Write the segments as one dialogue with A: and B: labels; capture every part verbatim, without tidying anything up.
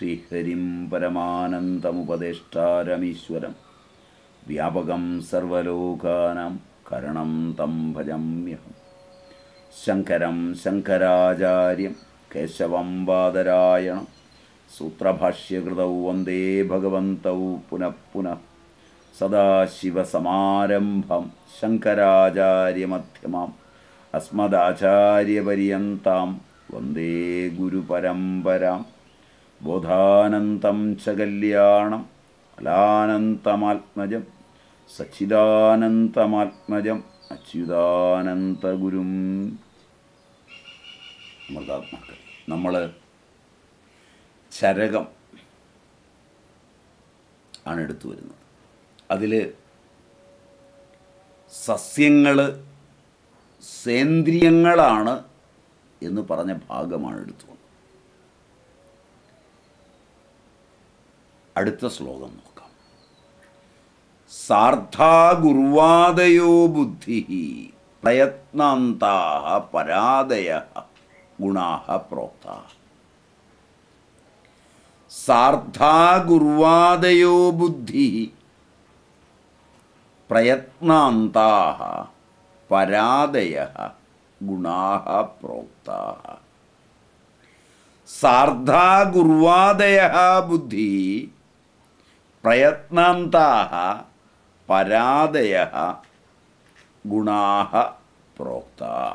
A: ശ്രീഹരിം പരമാനന്ദമുപദേഷ്ടാരമീശ്വരം വ്യാപകം സർവലോകാനാം കരണം തം ഭജമ്യഹം. ശങ്കരം ശങ്കരാചാര്യം കേശവം ബാദരായണം സൂത്രഭാഷ്യകൃതൗ വന്ദേ ഭഗവന്തൗ പുനഃ പുനഃ. സദാശിവസമാരംഭം ശങ്കരാചാര്യമധ്യമാം അസ്മദാചാര്യപര്യന്താം വന്ദേ ഗുരുപരമ്പരാം. ബോധാനന്തം ച കല്യാണം അലാനന്തമാത്മജം സച്ചിദാനന്തമാത്മജം അച്യുതാനന്തഗുരും. അമൃതാത്മാക്കൾ, നമ്മൾ ചരകം ആണ് എടുത്തു വരുന്നത്. അതിൽ സസ്യങ്ങൾ സേന്ദ്രിയങ്ങളാണ് എന്ന് പറഞ്ഞ ഭാഗമാണ് എടുത്തു വന്നത്. അടുത്ത ശ്ലോകം നോക്കാം. സാർദ്ധാ ഗുർവാദയോ ബുദ്ധി പ്രയത്നാന്താഃ പരാദയഃ ഗുണാഃ പ്രോക്താഃ. സാർദ്ധാ ഗുർവാദയോ ബുദ്ധി പ്രയത്നാന്താഃ പരാദയഃ ഗുണാഃ പ്രോക്താഃ. സാർദ്ധാ ഗുർവാദയഃ ബുദ്ധി പ്രയത്നാന്താഃ പരാദയഃ ഗുണാഃ പ്രോക്താഃ.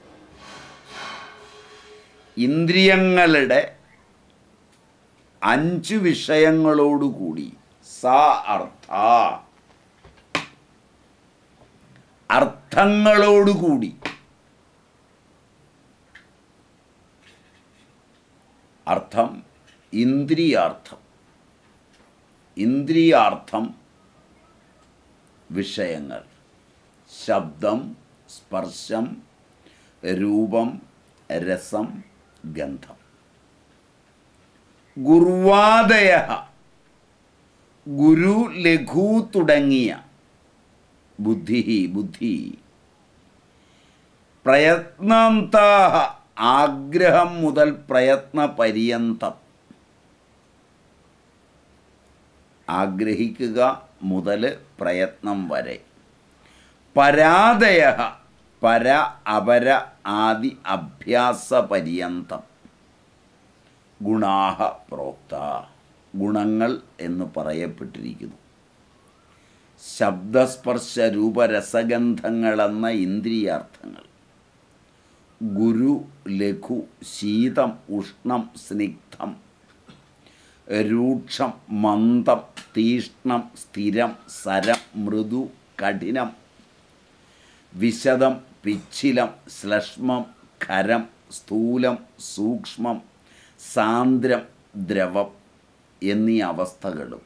A: ഇന്ദ്രിയങ്ങളുടെ അഞ്ച് വിഷയങ്ങളോടുകൂടി സാ അർത്ഥ അർത്ഥങ്ങളോടുകൂടി അർത്ഥം ഇന്ദ്രിയാർത്ഥം ഇന്ദ്രിയാർത്ഥം വിഷയങ്ങൾ ശബ്ദം, സ്പർശം, രൂപം, രസം, ഗന്ധം. ഗുർവാദയഃ ഗുരു, ലഘു തുടങ്ങിയ ബുദ്ധി ബുദ്ധി പ്രയത്നാന്താഃ ആഗ്രഹം മുതൽ പ്രയത്ന പര്യന്തം, ആഗ്രഹിക്കുക മുതൽ പ്രയത്നം വരെ. പരാദയഃ പര അപര ആദി അഭ്യാസ പര്യന്തം. ഗുണാഃ പ്രോക്ത ഗുണങ്ങൾ എന്ന് പറയപ്പെട്ടിരിക്കുന്നു. ശബ്ദസ്പർശ രൂപരസഗന്ധങ്ങളെന്ന ഇന്ദ്രിയാർത്ഥങ്ങൾ. ഗുരു, ലഘു, ശീതം, ഉഷ്ണം, സ്നിഗ്ധം, രൂക്ഷം, മന്ദം, തീഷ്ണം, സ്ഥിരം, സരം, മൃദു, കഠിനം, വിശദം, പിച്ഛിലം, ശ്ലഷ്മം, ഖരം, സ്ഥൂലം, സൂക്ഷ്മം, സാന്ദ്രം, ദ്രവം എന്നീ അവസ്ഥകളും.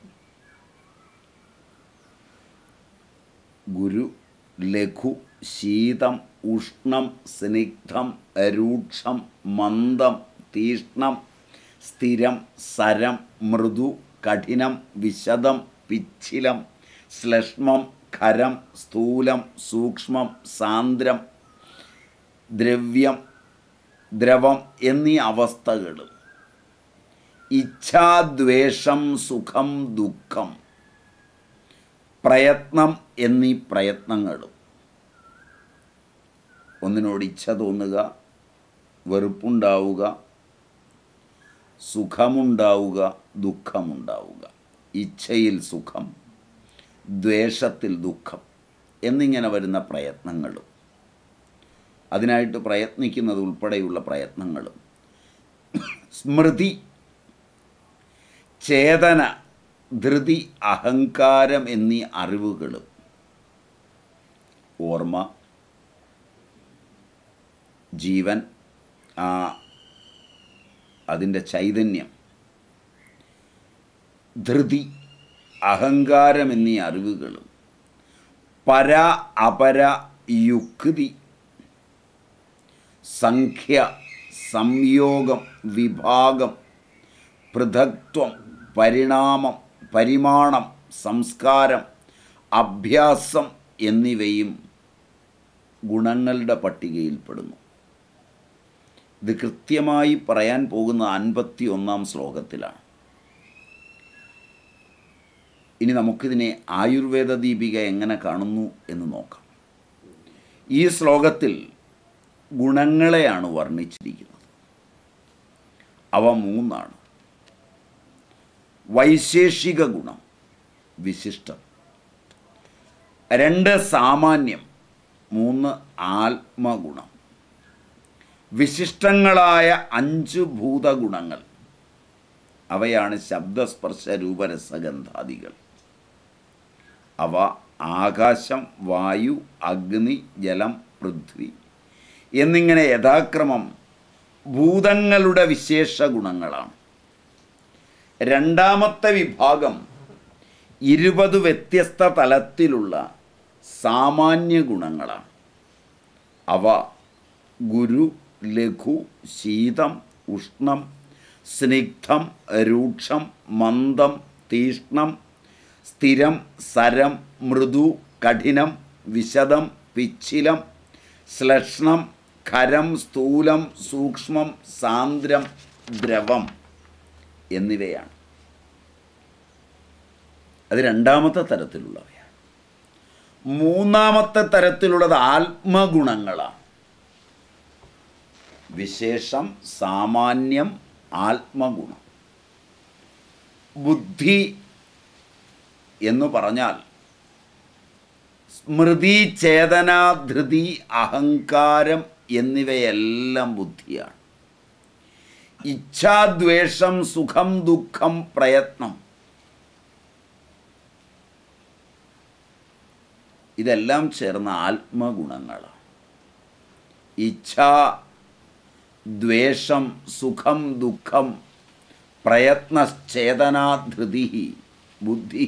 A: ഗുരു, ലഘു, ശീതം, ഉഷ്ണം, സ്നിഗ്ധം, രൂക്ഷം, മന്ദം, തീഷ്ണം, സ്ഥിരം, സരം, മൃദു, കഠിനം, വിശദം, പിച്ഛിലം, ശ്ലഷ്മം, ഖരം, സ്ഥൂലം, സൂക്ഷ്മം, സാന്ദ്രം, ദ്രവ്യം, ദ്രവം എന്നീ അവസ്ഥകളും. ഇച്ഛാദ്വേഷം, സുഖം, ദുഃഖം, പ്രയത്നം എന്നീ പ്രയത്നങ്ങളും. ഒന്നിനോട് ഇച്ഛ തോന്നുക, വെറുപ്പുണ്ടാവുക, സുഖമുണ്ടാവുക, ദുഃഖമുണ്ടാവുക. ഇച്ഛയിൽ സുഖം, ദ്വേഷത്തിൽ ദുഃഖം എന്നിങ്ങനെ വരുന്ന പ്രയത്നങ്ങളും അതിനായിട്ട് പ്രയത്നിക്കുന്നത് ഉൾപ്പെടെയുള്ള പ്രയത്നങ്ങളും. സ്മൃതി, ചേതന, ധൃതി, അഹങ്കാരം എന്നീ അറിവുകളും. ഓർമ്മ, ജീവൻ, ആ അതിൻ്റെ ചൈതന്യം, ധൃതി, അഹങ്കാരം എന്നീ അറിവുകളും. പര അപര യുക്തി, സംഖ്യ, സംയോഗം, വിഭാഗം, പൃഥക്ത്വം, പരിണാമം, പരിമാണം, സംസ്കാരം, അഭ്യാസം എന്നിവയും ഗുണങ്ങളുടെ പട്ടികയിൽപ്പെടുന്നു. ഇത് കൃത്യമായി പറയാൻ പോകുന്ന അൻപത്തി ഒന്നാം ശ്ലോകത്തിലാണ്. ഇനി നമുക്കിതിനെ ആയുർവേദ ദീപിക എങ്ങനെ കാണുന്നു എന്ന് നോക്കാം. ഈ ശ്ലോകത്തിൽ ഗുണങ്ങളെയാണ് വർണ്ണിച്ചിരിക്കുന്നത്. അവ മൂന്നാണ്. വൈശേഷിക ഗുണം, വിശിഷ്ടം. രണ്ട് സാമാന്യം. മൂന്ന് ആത്മഗുണം. വിശിഷ്ടങ്ങളായ അഞ്ച് ഭൂതഗുണങ്ങൾ, അവയാണ് ശബ്ദസ്പർശ രൂപരസഗന്ധാദികൾ. അവ ആകാശം, വായു, അഗ്നി, ജലം, പൃഥ്വി എന്നിങ്ങനെ യഥാക്രമം ഭൂതങ്ങളുടെ വിശേഷ ഗുണങ്ങളാണ്. രണ്ടാമത്തെ വിഭാഗം ഇരുപത് വ്യത്യസ്ത തലത്തിലുള്ള സാമാന്യ ഗുണങ്ങളാണ്. അവ ഗുരു, ലഘു, ശീതം, ഉഷ്ണം, സ്നിഗ്ധം, രൂക്ഷം, മന്ദം, തീഷ്ണം, സ്ഥിരം, സരം, മൃദു, കഠിനം, വിശദം, പിച്ചിലം, ശ്ലഷ്ണം, ഖരം, സ്ഥൂലം, സൂക്ഷ്മം, സാന്ദ്രം, ദ്രവം എന്നിവയാണ്. അത് രണ്ടാമത്തെ തരത്തിലുള്ളവയാണ്. മൂന്നാമത്തെ തരത്തിലുള്ളത് ആത്മഗുണങ്ങളാണ്. വിശേഷം, സാമാന്യം, ആത്മഗുണം. ബുദ്ധി എന്ന് പറഞ്ഞാൽ സ്മൃതി, ചേതന, ധൃതി, അഹങ്കാരം എന്നിവയെല്ലാം ബുദ്ധിയാണ്. ഇച്ഛാദ്വേഷം, സുഖം, ദുഃഖം, പ്രയത്നം, ഇതെല്ലാം ചേർന്ന ആത്മഗുണങ്ങളാണ്. ഇച്ഛ, ദ്വേഷം, സുഖം, ദുഃഖം, പ്രയത്ന, ചേതന, ധൃതി, ബുദ്ധി,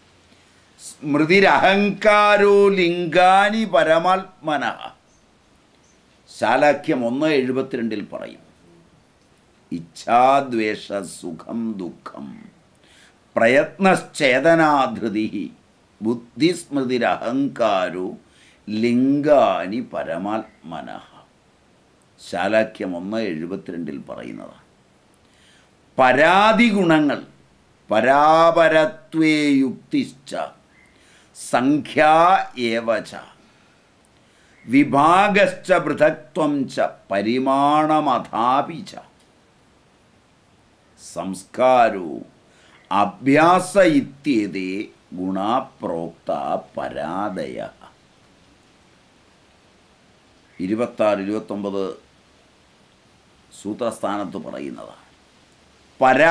A: സ്മൃതിരഹങ്കാരോ ലിംഗാനി പരമാത്മന. ശാലാഖ്യം ഒന്ന് എഴുപത്തിരണ്ടിൽ പറയും. ഇച്ഛാദ്വേഷ, സുഖം, ദുഃഖം, പ്രയത്നശ്ചേതനാധൃതി, ബുദ്ധിസ്മൃതിരഹങ്കാരോ ലിംഗാനി പരമാത്മന. ശാലാഖ്യം ഒന്ന് എഴുപത്തിരണ്ടിൽ പറയുന്നതാണ്. പരാതി ഗുണങ്ങൾ പരാപരത്വേ യുക്തിശ്ച സംഖ്യാ ഏവച വിഭാഗശ്ച പൃഥക്ത്വം ച പരിമാണമഥാപി ച സംസ്കാരോ അഭ്യാസ ഇത്യേതേ ഗുണാപ്രോക്ത പരാദയ. ഇരുപത്താറ് ഇരുപത്തൊമ്പത് സൂത്രസ്ഥാനത്ത് പറയുന്നതാണ്. പര,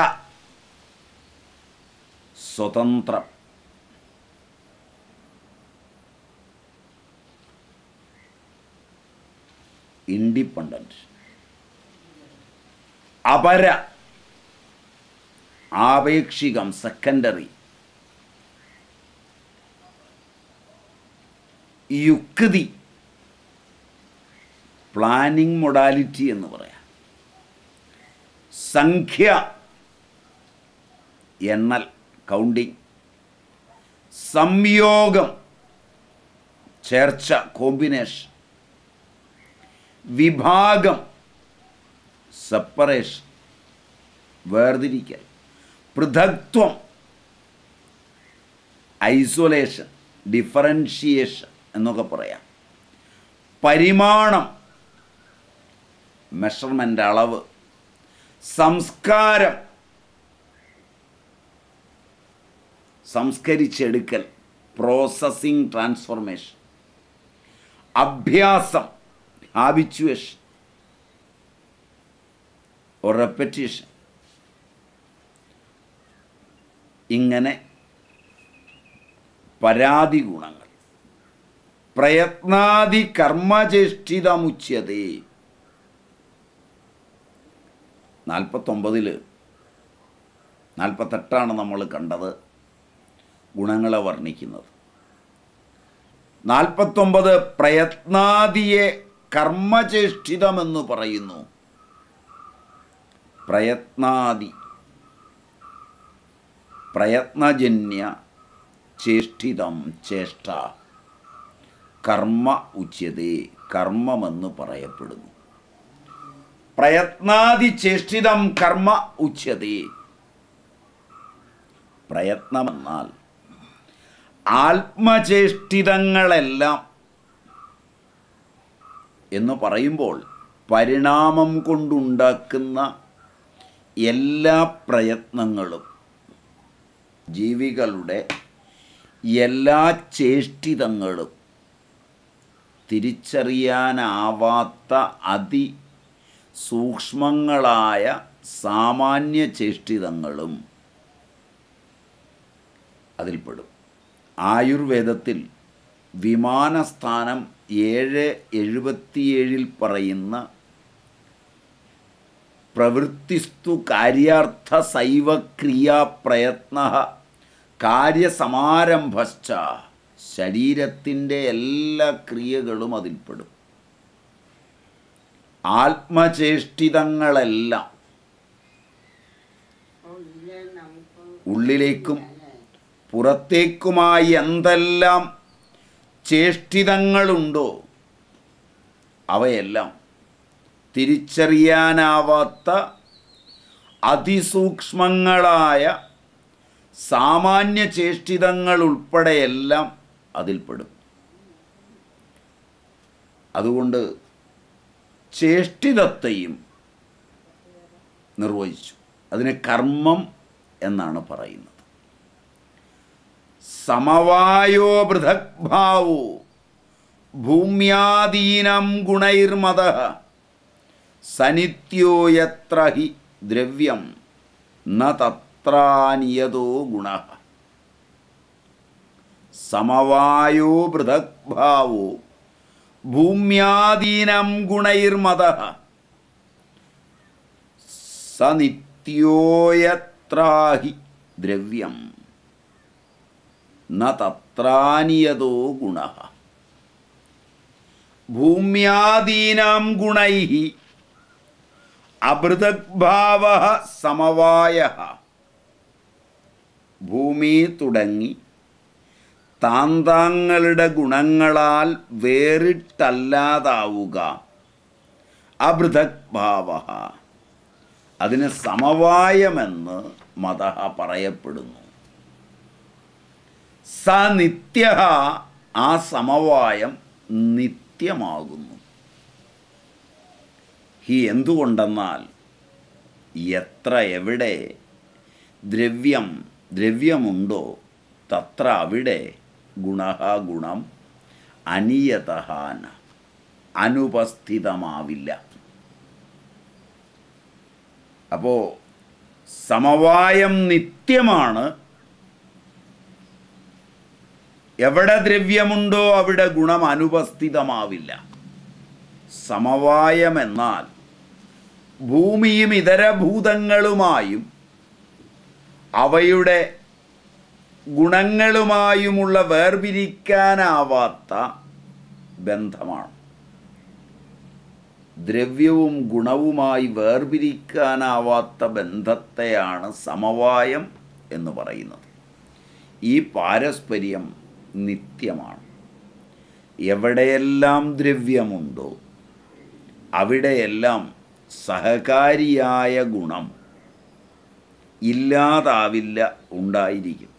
A: സ്വതന്ത്രം. ഇൻഡിപെൻഡൻറ്റ്. അപര, ആപേക്ഷികം, സെക്കൻഡറി. യുക്തി, പ്ലാനിംഗ് മൊഡാലിറ്റി എന്ന് പറയാം. സംഖ്യ, എണ്ണൽ, കൗണ്ടിങ്. സംയോഗം, ചേർച്ച, കോമ്പിനേഷൻ. വിഭാഗം, സെപ്പറേഷൻ, വേർതിരിക്കൽ. പൃഥക്ത്വം, ഐസൊലേഷൻ, ഡിഫറൻഷിയേഷൻ എന്നൊക്കെ പറയാം. പരിമാണം, മെഷർമെൻ്റ്, അളവ്. സംസ്കാരം, സംസ്കരിച്ചെടുക്കൽ, പ്രോസസ്സിംഗ്, ട്രാൻസ്ഫോർമേഷൻ. അഭ്യാസം, ഹാബിച്വേഷൻ ഓർ റെപ്പറ്റീഷൻ. ഇങ്ങനെ പരാതി ഗുണങ്ങൾ. പ്രയത്നാദി കർമ്മചേഷ്ടിതമുച്യതേ. നാൽപ്പത്തൊമ്പതിൽ നാൽപ്പത്തെട്ടാണ് നമ്മൾ കണ്ടത് ഗുണങ്ങളെ വർണ്ണിക്കുന്നത്. നാൽപ്പത്തൊമ്പത് പ്രയത്നാദിയെ കർമ്മചേഷ്ടിതമെന്ന് പറയുന്നു. പ്രയത്നാദി, പ്രയത്നജന്യ ചേഷ്ടിതം, ചേഷ്ട, കർമ്മ ഉച്യതേ, കർമ്മമെന്ന് പറയപ്പെടുന്നു. പ്രയത്നാദി ചേഷ്ടിതം കർമ്മ ഉച്യതേ. പ്രയത്നമെന്നാൽ ആത്മചേഷ്ടിതങ്ങളെല്ലാം എന്ന് പറയുമ്പോൾ പരിണാമം കൊണ്ടുണ്ടാക്കുന്ന എല്ലാ പ്രയത്നങ്ങളും, ജീവികളുടെ എല്ലാ ചേഷ്ടിതങ്ങളും, തിരിച്ചറിയാനാവാത്ത അതിസൂക്ഷ്മങ്ങളായ സാമാന്യ ചേഷ്ടിതങ്ങളും അതിൽപ്പെടും. ആയുർവേദത്തിൽ വിമാനസ്ഥാനം ഏഴ് എഴുപത്തിയേഴിൽ പറയുന്ന പ്രവൃത്തിസ്തു കാര്യാർത്ഥ സൈവ ക്രിയാ പ്രയത്ന കാര്യസമാരംഭശ്ച, ശരീരത്തിൻ്റെ എല്ലാ ക്രിയകളും അതിൽപ്പെടും. ആത്മചേഷ്ടിതങ്ങളെല്ലാം ഉള്ളിലേക്കും പുറത്തേക്കുമായി എന്തെല്ലാം ചേഷ്ടിതങ്ങളുണ്ടോ അവയെല്ലാം തിരിച്ചറിയാനാവാത്ത അതിസൂക്ഷ്മങ്ങളായ സാമാന്യ ചേഷ്ടിതങ്ങൾ ഉൾപ്പെടെയെല്ലാം അതിൽപ്പെടും. അതുകൊണ്ട് ചേഷ്ടിതത്തെയും നിർവചിച്ചു. അതിന് കർമ്മം എന്നാണ് പറയുന്നത്. സമവായോ പൃഥഗ്ഭാവോ ഭൂമ്യാദീനം ഗുണൈർമതഃ സനിത്യോ യത്ര ഹി ദ്രവ്യം ന തത്രാനിയതോ ഗുണഃ. സമവായോ പൃഥഗ്ഭാവോ ഭൂമ്യാദീനം ഗുണൈർമതഃ സനിത്യോ യത്ര ഹി ദ്രവ്യം ന തത്രാനിയതോ ഗുണഃ. ഭൂമ്യാദീനാം ഗുണൈഃ അപൃഥഗ്ഭാവഃ സമവായഃ. ഭൂമി തുടങ്ങി താന്താങ്ങളുടെ ഗുണങ്ങളാൽ വേറിട്ടല്ലാതാവുക അപൃഥഗ്ഭാവഃ. അതിന് സമവായമെന്ന് മതഃ പറയപ്പെടുന്നു. സനിത്യ, ആ സമവായം നിത്യമാകുന്നു. ഹി, എന്തുകൊണ്ടെന്നാൽ എത്ര എവിടെ ദ്രവ്യം ദ്രവ്യമുണ്ടോ തത്ര അവിടെ ഗുണഃ ഗുണം അനിയതഃ അനുപസ്ഥിതമാവില്ല. അപ്പോൾ സമവായം നിത്യമാണ്. എവിടെ ദ്രവ്യമുണ്ടോ അവിടെ ഗുണം അനുപസ്ഥിതമാവില്ല. സമവായമെന്നാൽ ഭൂമിയും ഇതര ഭൂതങ്ങളുമായും അവയുടെ ഗുണങ്ങളുമായുമുള്ള വേർപിരിക്കാനാവാത്ത ബന്ധമാണ്. ദ്രവ്യവും ഗുണവുമായി വേർപിരിക്കാനാവാത്ത ബന്ധത്തെയാണ് സമവായം എന്ന് പറയുന്നത്. ഈ പാരസ്പര്യം നിത്യമാണ്. എവിടെയെല്ലാം ദ്രവ്യമുണ്ടോ അവിടെയെല്ലാം സഹകാരിയായ ഗുണം ഇല്ലാതാവില്ല, ഉണ്ടായിരിക്കും.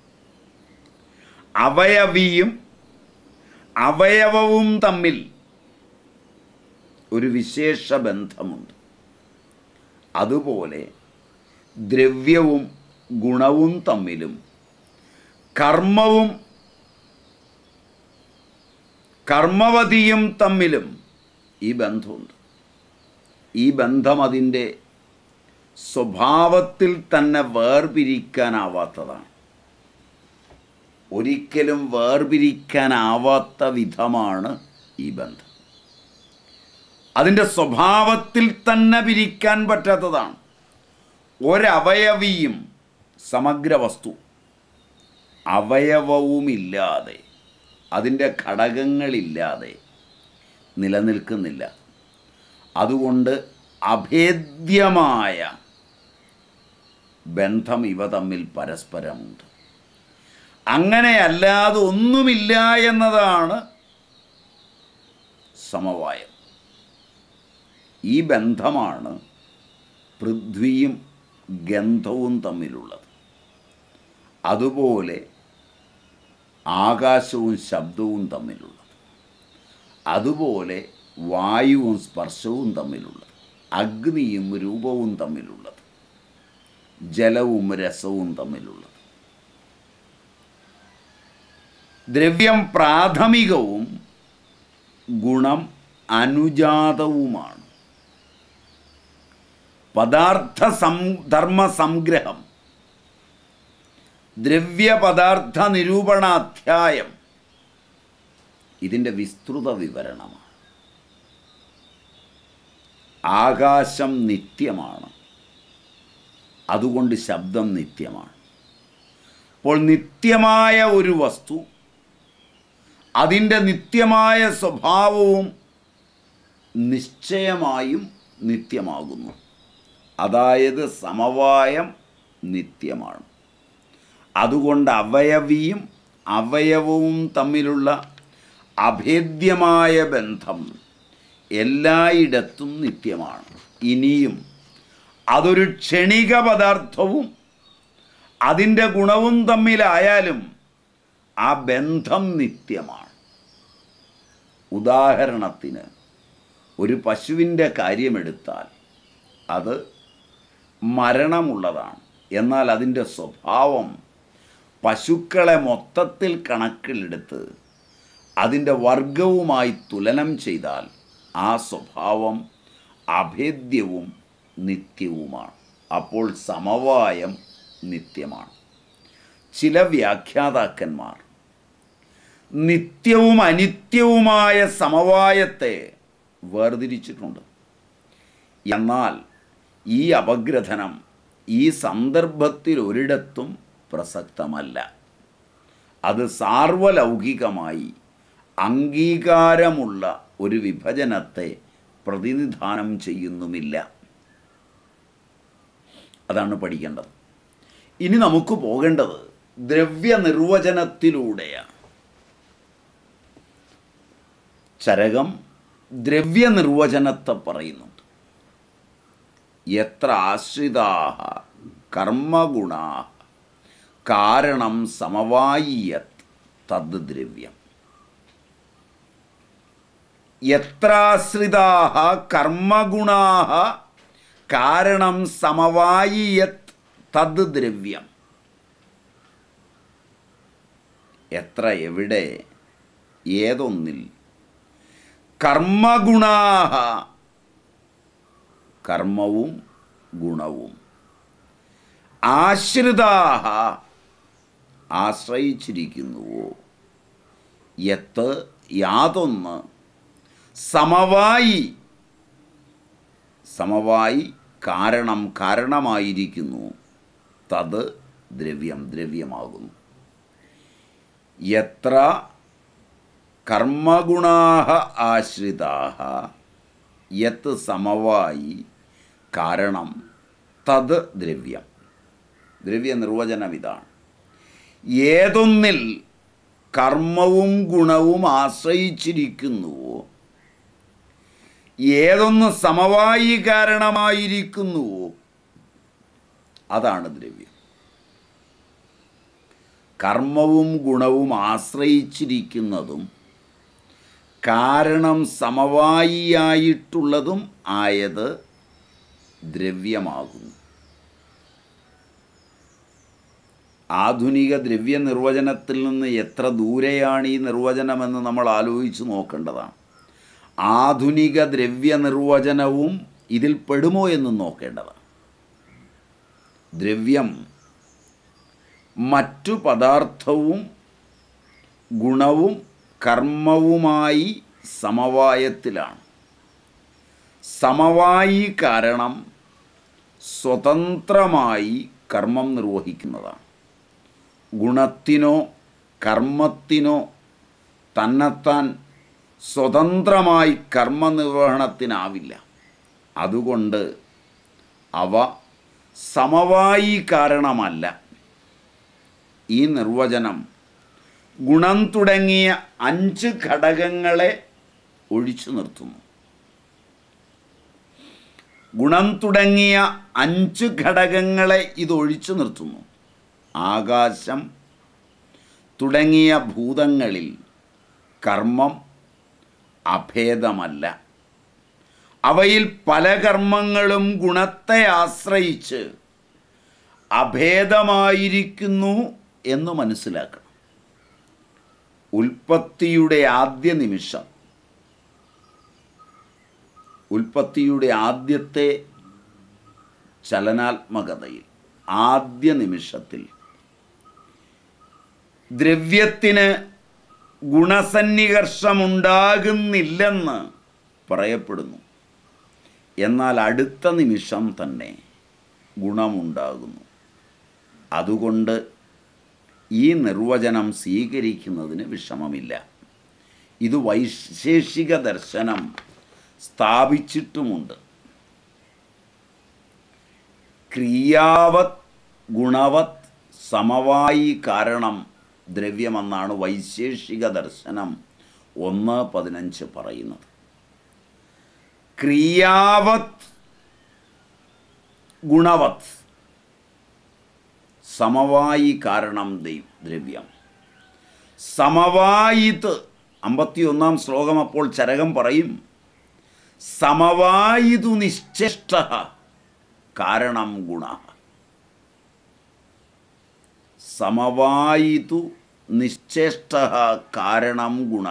A: അവയവിയും അവയവവും തമ്മിൽ ഒരു വിശേഷ ബന്ധമുണ്ട്. അതുപോലെ ദ്രവ്യവും ഗുണവും തമ്മിലും കർമ്മവും കർമ്മവതിയും തമ്മിലും ഈ ബന്ധമുണ്ട്. ഈ ബന്ധം അതിൻ്റെ സ്വഭാവത്തിൽ തന്നെ വേർപിരിക്കാനാവാത്തതാണ്. ഒരിക്കലും വേർപിരിക്കാനാവാത്ത വിധമാണ് ഈ ബന്ധം. അതിൻ്റെ സ്വഭാവത്തിൽ തന്നെ പിരിക്കാൻ പറ്റാത്തതാണ്. ഒരവയവിയും സമഗ്ര വസ്തു അവയവവുമില്ലാതെ, അതിൻ്റെ ഘടകങ്ങളില്ലാതെ നിലനിൽക്കുന്നില്ല. അതുകൊണ്ട് അഭേദ്യമായ ബന്ധം ഇവ തമ്മിൽ പരസ്പരമുണ്ട്. അങ്ങനെയല്ലാതെ ഒന്നുമില്ല എന്നതാണ് സമവായം. ഈ ബന്ധമാണ് പൃഥ്വിയും ഗന്ധവും തമ്മിലുള്ളത്. അതുപോലെ ആകാശവും ശബ്ദവും തമ്മിലുള്ളത്. അതുപോലെ വായുവും സ്പർശവും തമ്മിലുള്ളത്, അഗ്നിയും രൂപവും തമ്മിലുള്ളത്, ജലവും രസവും തമ്മിലുള്ളത്. ദ്രവ്യം പ്രാഥമികവും ഗുണം അനുജാതവുമാണ്. പദാർത്ഥ സം ധർമ്മ സംഗ്രഹം ദ്രവ്യപദാർത്ഥ നിരൂപണാധ്യായം ഇതിൻ്റെ വിസ്തൃത വിവരണമാണ്. ആകാശം നിത്യമാണ്, അതുകൊണ്ട് ശബ്ദം നിത്യമാണ്. അപ്പോൾ നിത്യമായ ഒരു വസ്തു അതിൻ്റെ നിത്യമായ സ്വഭാവവും നിശ്ചയമായും നിത്യമാകുന്നു. അതായത് സമവായം നിത്യമാണ്. അതുകൊണ്ട് അവയവിയും അവയവവും തമ്മിലുള്ള അഭേദ്യമായ ബന്ധം എല്ലായിടത്തും നിത്യമാണ്. ഇനിയും അതൊരു ക്ഷണിക പദാർത്ഥവും അതിൻ്റെ ഗുണവും തമ്മിലായാലും ആ ബന്ധം നിത്യമാണ്. ഉദാഹരണത്തിന് ഒരു പശുവിൻ്റെ കാര്യമെടുത്താൽ അത് മരണമുള്ളതാണ്. എന്നാൽ അതിൻ്റെ സ്വഭാവം പശുക്കളെ മൊത്തത്തിൽ കണക്കിലെടുത്ത് അതിൻ്റെ വർഗവുമായി തുലനം ചെയ്താൽ ആ സ്വഭാവം അഭേദ്യവും നിത്യവുമാണ്. അപ്പോൾ സമവായം നിത്യമാണ്. ചില വ്യാഖ്യാതാക്കന്മാർ നിത്യവും അനിത്യവുമായ സമവായത്തെ വേർതിരിച്ചിട്ടുണ്ട്. എന്നാൽ ഈ അപഗ്രഥനം ഈ സന്ദർഭത്തിൽ ഒരിടത്തും പ്രസക്തമല്ല. അത് സാർവലൗകികമായി അംഗീകാരമുള്ള ഒരു വിഭജനത്തെ പ്രതിനിധാനം ചെയ്യുന്നുമില്ല. അതാണ് പഠിക്കേണ്ടത്. ഇനി നമുക്ക് പോകേണ്ടത് ദ്രവ്യനിർവചനത്തിലൂടെയാണ്. ചരകം ദ്രവ്യനിർവചനത്തെ പറയുന്നുണ്ട്. യത്ര ആശ്രിതാഃ കർമ്മഗുണാഃ കാരണം സമവായിയത് തദ് ദ്രവ്യം. യത്രാശ്രിതാഃ കർമ്മഗുണാഃ കാരണം സമവായിയത് തദ് ദ്രവ്യം. എത്ര, എവിടെ, ഏതൊന്നിൽ കർമ്മഗുണാഃ കർമ്മവും ഗുണവും ആശ്രിതാഃ ആശ്രയിച്ചിരിക്കുന്നുവോ, യത്ത് യാതൊന്ന് സമവായി സമവായി കാരണം കാരണമായിരിക്കുന്നു, തത് ദ്രവ്യം ദ്രവ്യമാകുന്നു. യത്ര കർമ്മഗുണാഃ ആശ്രിതാഃ യത് സമവായി കാരണം തത് ദ്രവ്യം. ദ്രവ്യ നിർവചനം ഇതാണ്. ഏതൊന്നിൽ കർമ്മവും ഗുണവും ആശ്രയിച്ചിരിക്കുന്നുവോ, ഏതൊന്ന് സമവായി കാരണമായിരിക്കുന്നുവോ അതാണ് ദ്രവ്യം. കർമ്മവും ഗുണവും ആശ്രയിച്ചിരിക്കുന്നതും കാരണം സമവായിയായിട്ടുള്ളതും ആയത് ദ്രവ്യമാകുന്നു. ആധുനിക ദ്രവ്യ നിർവചനത്തിൽ നിന്ന് എത്ര ദൂരെയാണ് ഈ നിർവചനമെന്ന് നമ്മൾ ആലോചിച്ച് നോക്കേണ്ടതാണ്. ആധുനിക ദ്രവ്യ നിർവചനവും ഇതിൽ പെടുമോ എന്ന് നോക്കേണ്ടതാണ്. ദ്രവ്യം മറ്റു പദാർത്ഥവും ഗുണവും കർമ്മവുമായി സമവായത്തിലാണ്. സമവായി കാരണം സ്വതന്ത്രമായി കർമ്മം നിർവഹിക്കുന്നതാണ്. ഗുണത്തിനോ കർമ്മത്തിനോ തന്നെത്താൻ സ്വതന്ത്രമായി കർമ്മനിർവഹണത്തിനാവില്ല. അതുകൊണ്ട് അവ സമവായി കാരണമല്ല. ഈ നിർവചനം ഗുണം തുടങ്ങിയ അഞ്ച് ഘടകങ്ങളെ ഒഴിച്ചു നിർത്തുന്നു. ഗുണം തുടങ്ങിയ അഞ്ച് ഘടകങ്ങളെ ഇത് ഒഴിച്ചു നിർത്തുന്നു. ആകാശം, തുടങ്ങിയ ഭൂതങ്ങളിൽ കർമ്മം അഭേദമല്ല. അവയിൽ പല കർമ്മങ്ങളും ഗുണത്തെ ആശ്രയിച്ച് അഭേദമായിരിക്കുന്നു എന്ന് മനസ്സിലാക്കണം. ഉൽപ്പത്തിയുടെ ആദ്യ നിമിഷം, ഉൽപ്പത്തിയുടെ ആദ്യത്തെ ചലനാത്മകതയിൽ, ആദ്യ നിമിഷത്തിൽ ദ്രവ്യത്തിന് ഗുണസന്നികർഷമുണ്ടാകുന്നില്ലെന്ന് പറയപ്പെടുന്നു. എന്നാൽ അടുത്ത നിമിഷം തന്നെ ഗുണമുണ്ടാകുന്നു. അതുകൊണ്ട് ഈ നിർവചനം സ്വീകരിക്കുന്നതിന് വിഷമമില്ല. ഇത് വൈശേഷിക ദർശനം സ്ഥാപിച്ചിട്ടുമുണ്ട്. ക്രിയാവത് ഗുണവത് സമവായി കാരണം ദ്രവ്യമെന്നാണ് വൈശേഷിക ദർശനം ഒന്ന് പതിനഞ്ച് പറയുന്നത്. ക്രിയാവത് ഗുണവത് സമവായി കാരണം ദ്രവ്യം. സമവായിത് അമ്പത്തി ഒന്നാം ശ്ലോകം അപ്പോൾ ചരകം പറയും, സമവായിതു നിശ്ചേഷ്ട കാരണം ഗുണ. സമവായിതു നിശ്ചേഷ്ട കാരണം ഗുണ.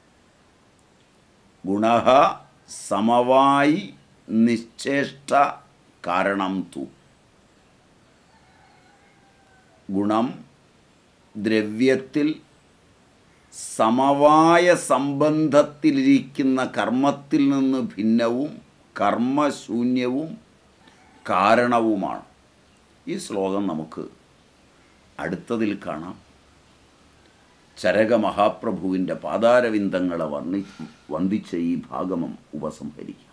A: ഗുണ സമവായി നിശ്ചേഷ്ട കാരണം തു. ഗുണം ദ്രവ്യത്തിൽ സമവായ സംബന്ധത്തിലിരിക്കുന്ന കർമ്മത്തിൽ നിന്ന് ഭിന്നവും കർമ്മശൂന്യവും കാരണവുമാണ്. ഈ ശ്ലോകം നമുക്ക് അടുത്തതിൽ കാണാം. ചരക മഹാപ്രഭുവിൻ്റെ പാതാരവിന്ദങ്ങളെ വർണ്ണി വന്ദിച്ച ഈ ഭാഗമം ഉപസംഹരിക്കും.